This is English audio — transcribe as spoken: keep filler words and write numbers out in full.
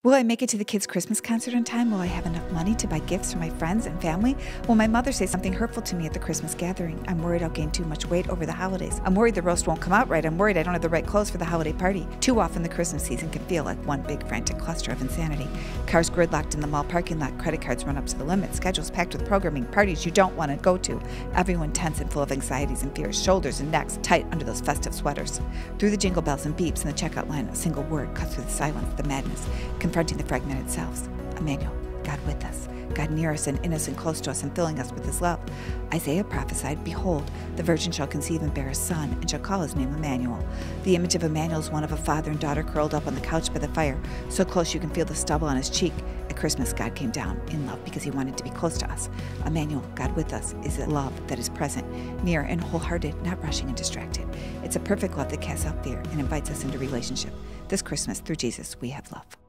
Will I make it to the kids' Christmas concert in time? Will I have enough money to buy gifts for my friends and family? Will my mother say something hurtful to me at the Christmas gathering? I'm worried I'll gain too much weight over the holidays. I'm worried the roast won't come out right. I'm worried I don't have the right clothes for the holiday party. Too often the Christmas season can feel like one big frantic cluster of insanity. Cars gridlocked in the mall parking lot, credit cards run up to the limit, schedules packed with programming, parties you don't want to go to. Everyone tense and full of anxieties and fears, shoulders and necks tight under those festive sweaters. Through the jingle bells and beeps in the checkout line, a single word cuts through the silence, the madness, confronting the fragmented selves. Emmanuel, God with us, God near us and in us and close to us and filling us with his love. Isaiah prophesied, behold, the virgin shall conceive and bear a son, and shall call his name Emmanuel. The image of Emmanuel is one of a father and daughter curled up on the couch by the fire, so close you can feel the stubble on his cheek. At Christmas, God came down in love because he wanted to be close to us. Emmanuel, God with us, is a love that is present, near and wholehearted, not rushing and distracted. It's a perfect love that casts out fear and invites us into relationship. This Christmas, through Jesus, we have love.